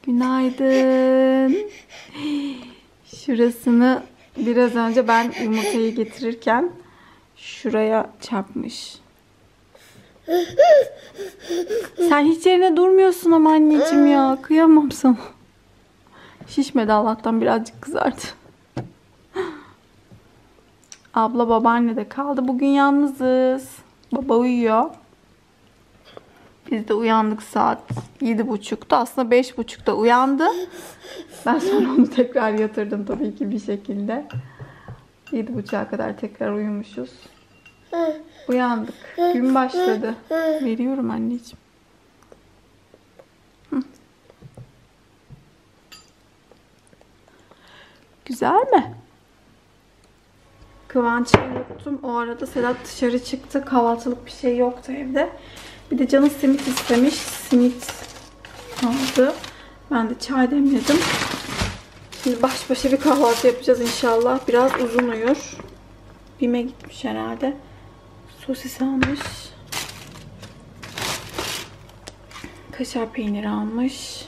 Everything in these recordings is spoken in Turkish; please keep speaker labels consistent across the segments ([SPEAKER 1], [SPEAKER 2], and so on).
[SPEAKER 1] Günaydın. Şurasını biraz önce ben yumurtayı getirirken şuraya çarpmış. Sen hiç yerine durmuyorsun ama anneciğim ya. Kıyamam sana. Şişmedi Allah'tan, birazcık kızardı. Abla babaanne de kaldı. Bugün yalnızız. Baba uyuyor. Biz de uyandık saat 7.30'da. Aslında 5.30'da uyandı. Ben sonra onu tekrar yatırdım tabii ki bir şekilde. 7.30'a kadar tekrar uyumuşuz. Uyandık. Gün başladı. Veriyorum anneciğim. Güzel mi? Kıvanç'ı unuttum. O arada Sedat dışarı çıktı. Kahvaltılık bir şey yoktu evde. Bir de canı simit istemiş. Simit aldı. Ben de çay demledim. Şimdi baş başa bir kahvaltı yapacağız inşallah. Biraz uzun uyur. BİM'e gitmiş herhalde. Sosis almış. Kaşar peyniri almış.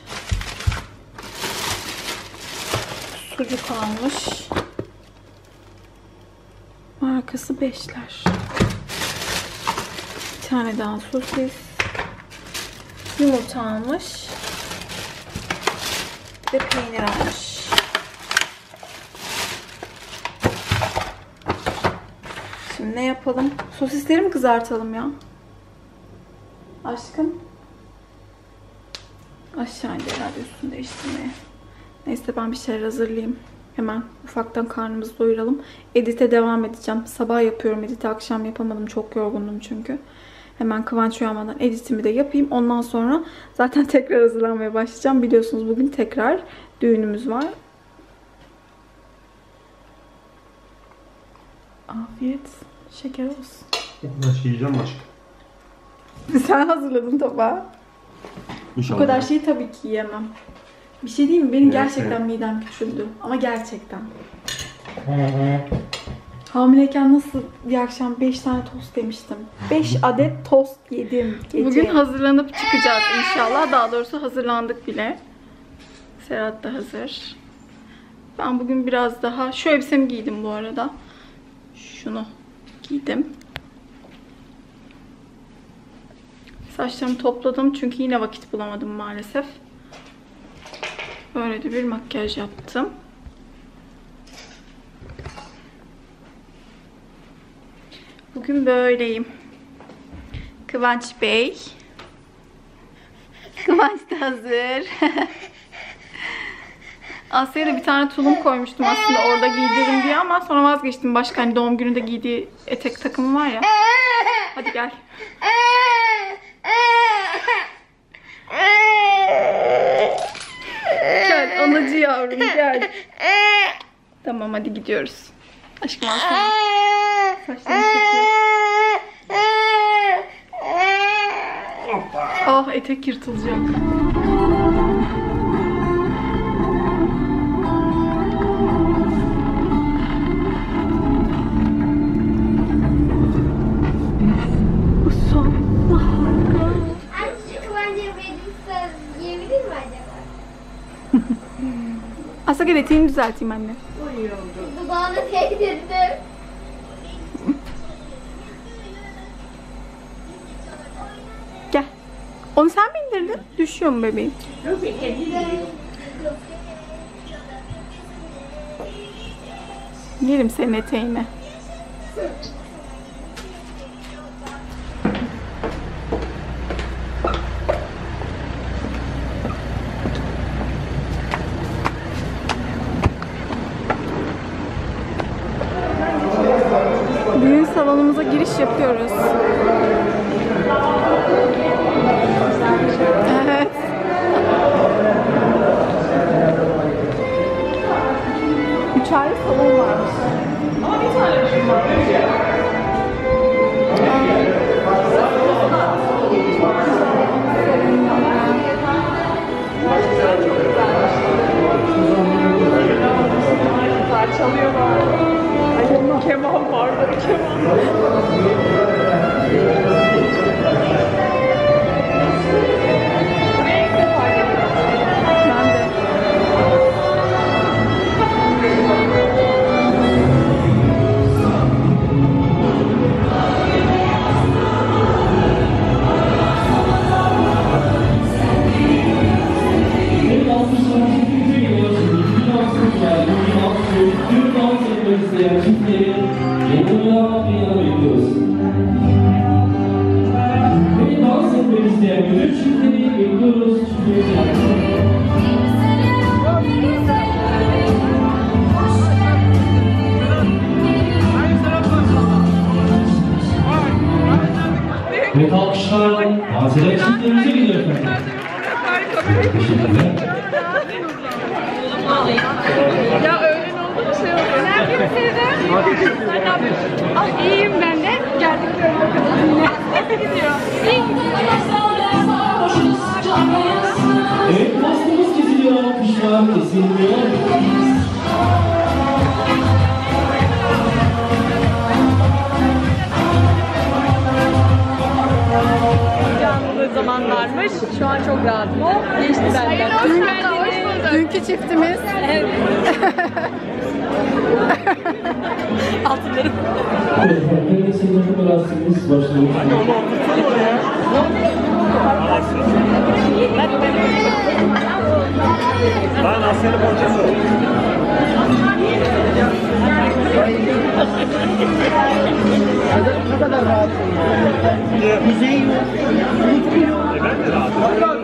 [SPEAKER 1] Sucuk almış. Markası Beşler. Bir tane daha sosis. Yumurta almış. Ve peynir almış. Şimdi ne yapalım? Sosisleri mi kızartalım ya? Aşkım. Aşağı indi herhalde üstünü değiştirmeye. Neyse ben bir şeyler hazırlayayım. Hemen ufaktan karnımızı doyuralım. Edit'e devam edeceğim. Sabah yapıyorum edit'i. Akşam yapamadım. Çok yorgundum çünkü. Hemen Kıvanç uyanmadan editimi de yapayım. Ondan sonra zaten tekrar hazırlanmaya başlayacağım. Biliyorsunuz bugün tekrar düğünümüz var. Afiyet. Şeker olsun.
[SPEAKER 2] Ben yiyeceğim aşkım.
[SPEAKER 1] Sen hazırladın tabağı.
[SPEAKER 2] İnşallah.
[SPEAKER 1] Bu kadar şeyi tabii ki yiyemem. Bir şey diyeyim mi? Benim gerçekten midem küçüldü. Ama gerçekten. Hamileyken nasıl bir akşam 5 tane tost yemiştim. 5 adet tost yedim gece. Bugün hazırlanıp çıkacağız inşallah. Daha doğrusu hazırlandık bile. Serhat da hazır. Ben bugün biraz daha... Şu elbisemi giydim bu arada. Şunu giydim. Saçlarımı topladım çünkü yine vakit bulamadım maalesef. Böyle de bir makyaj yaptım. Bugün böyleyim. Kıvanç Bey. Kıvanç da hazır. Asya'ya da bir tane tulum koymuştum aslında orada giydiririm diye ama sonra vazgeçtim. Başka hani doğum gününde giydiği etek takımı var ya. Hadi gel. Gel anacı yavrum gel. Tamam hadi gidiyoruz. Aşkım alsana. Saçlarını çekiyor. Ah etek yırtılacak. Bu son harika. Aslında gel eteğini düzelteyim anne.
[SPEAKER 3] Dudağını değdirdim.
[SPEAKER 1] Gel. Onu sen mi indirdin? Düşüyor mu bebeğim? Yerim senin eteğine. Düğün salonumuza giriş yapıyoruz. Evet. 3 ayrı salon varmış. Ama bir tane var. Çalıyorlar. Ay keman var. Keman. Ben de Ya öğlen oldu mu şey oldu? Neredesin Sevda? Sen ne yapıyorsun? Ah iyiyim ben de. Geldik böyle bakalım yine. Gidiyor.
[SPEAKER 4] Evet, maskemiz kesiliyor, alkışlar kesilmiyor.
[SPEAKER 1] Canlı zamanlarmış. Şu an çok rahatım. O geçti benden. Hoş geldiniz. Dünkü çiftimiz. Evet. Altınlarım.
[SPEAKER 4] Evet, ben de senin operasyonunuz başlıyor.
[SPEAKER 2] Ben Asya'nın borcası
[SPEAKER 5] Ne kadar rahatsın ya. Kuzey yok. Mutlu yok.
[SPEAKER 2] Ben de rahatım.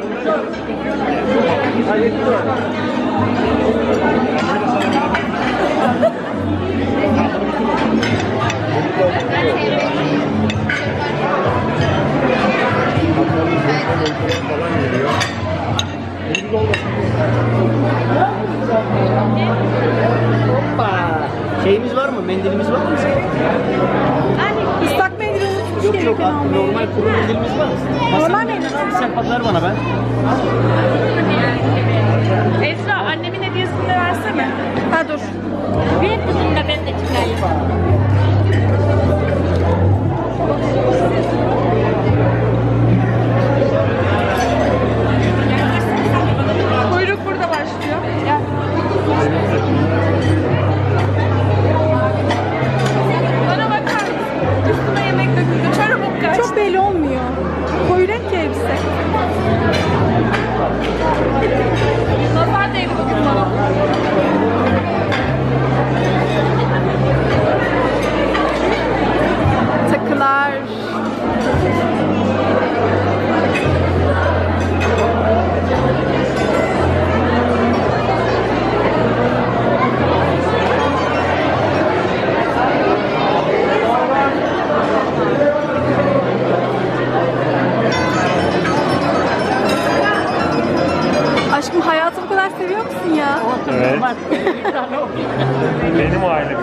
[SPEAKER 5] Hoppa. Şeyimiz var mı? Mendilimiz var mı?
[SPEAKER 1] Islak mendil unutmuş
[SPEAKER 5] Yok
[SPEAKER 1] gerekiyor.
[SPEAKER 5] normal kuru mendilimiz var.
[SPEAKER 1] Normal mendil.
[SPEAKER 5] Sen patlar bana ben.
[SPEAKER 1] Esra annemin hediyesini de versene. Ha dur.
[SPEAKER 3] Bir kızım da ben de çıkayım.
[SPEAKER 1] Kuyruk burada başlıyor. Gel. Bana bakar mısın? Üstüme yemek döküldü. Çorabım kaç. Çok belli olmuyor. Koyu renk elbise. Nazar değdi bugün bana. Takılar. Aşkım hayatı bu kadar seviyor musun ya?
[SPEAKER 2] Evet. Benim ailem.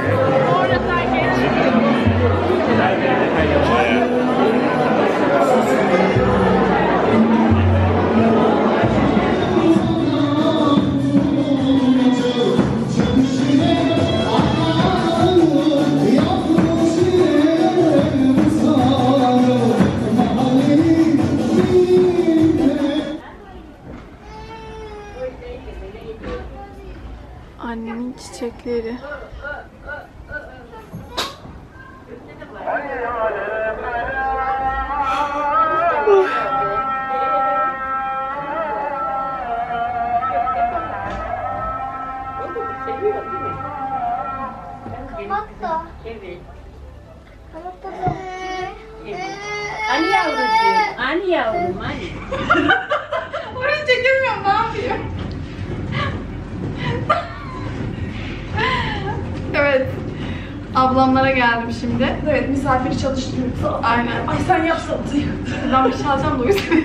[SPEAKER 1] Annemin çiçekleri.
[SPEAKER 3] Hatta.
[SPEAKER 6] Evet.
[SPEAKER 3] Hatta.
[SPEAKER 6] Hani yavrucuğum, hani yavrum, hani.
[SPEAKER 1] Orayı çekemiyorum, ne yapayım? Evet. Ablamlara geldim şimdi. Evet, misafiri çalıştırdım. Aynen. Ay sen yapsana. Ben bir şey alacağım da o yüzden.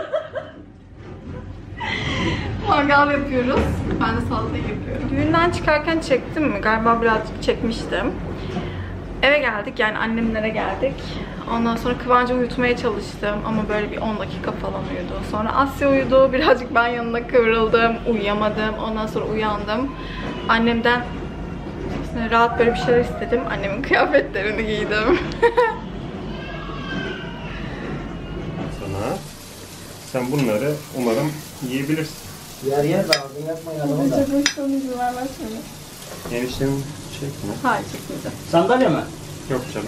[SPEAKER 1] Mangal yapıyoruz. Ben de salatayı yapıyorum. Düğünden çıkarken çektim mi? Galiba birazcık çekmiştim. Eve geldik, yani annemlere geldik. Ondan sonra Kıvancı uyutmaya çalıştım ama böyle bir 10 dakika falan uyudu. Sonra Asya uyudu, birazcık ben yanına kıvrıldım, uyuyamadım. Ondan sonra uyandım. Annemden rahat böyle bir şeyler istedim. Annemin kıyafetlerini giydim.
[SPEAKER 2] Sana. Sen bunları umarım yiyebilirsin.
[SPEAKER 5] Yer yer de ağzını yapmayın adamı da.
[SPEAKER 2] Eniştem çekme.
[SPEAKER 1] Hayır, çekmeyeceğim.
[SPEAKER 5] Sandalye mi?
[SPEAKER 2] Yok canım.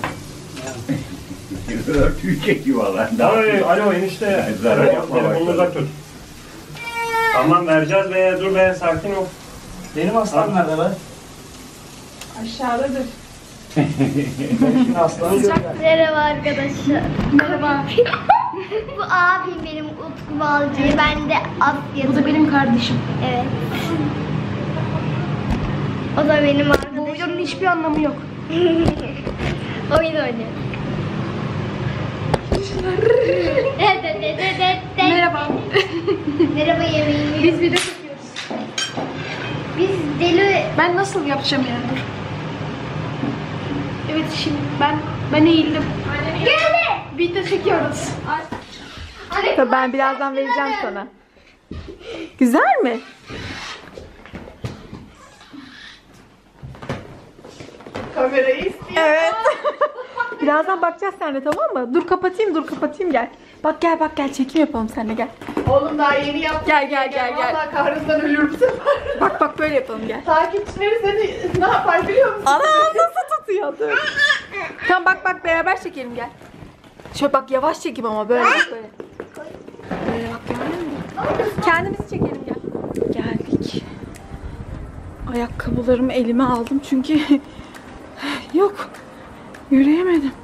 [SPEAKER 7] Örtüyü çekiyor valla.
[SPEAKER 2] Alo enişte.
[SPEAKER 7] Zarar yapma
[SPEAKER 2] Telefonu
[SPEAKER 7] başladı.
[SPEAKER 2] uzak tut. Tamam vereceğiz be. Dur be, sakin ol.
[SPEAKER 5] Benim hastam nerede be?
[SPEAKER 1] Aşağıdadır.
[SPEAKER 5] Şimdi hastanı görüyorum.
[SPEAKER 3] Merhaba arkadaşlar.
[SPEAKER 1] Merhaba.
[SPEAKER 3] Bu abim benim Utku Balcı. Ben de Asya. Bu da benim kardeşim. Evet. O da benim arkadaşım. Bu oyunun hiçbir anlamı yok. Oyun oynuyor. Evet.
[SPEAKER 1] Merhaba.
[SPEAKER 3] Merhaba yemeğimi.
[SPEAKER 7] Biz video çekiyoruz.
[SPEAKER 3] Biz deli...
[SPEAKER 7] Ben nasıl yapacağım yani? Dur. Evet şimdi ben eğildim.
[SPEAKER 3] Geldi.
[SPEAKER 7] Video çekiyoruz.
[SPEAKER 1] Tabii ben birazdan vereceğim sana. Güzel mi?
[SPEAKER 7] Kamerayı istiyor.
[SPEAKER 1] Evet. Birazdan bakacağız seninle, tamam mı? Dur kapatayım gel. Bak gel çekim yapalım seninle gel.
[SPEAKER 7] Oğlum daha yeni yaptım.
[SPEAKER 1] Gel.
[SPEAKER 7] Vallahi kahrımdan ölürüm bu sefer.
[SPEAKER 1] Bak böyle yapalım gel.
[SPEAKER 7] Takipçileri seni ne yapar biliyor musun?
[SPEAKER 1] Ana nasıl tutuyor? Dur. Tamam bak beraber çekelim gel. Şöyle bak yavaş çekim ama böyle. Böyle bak gördün mü? Kendimizi çekelim gel. Geldik. Ayakkabılarımı elime aldım çünkü yok. Yürüyemedim.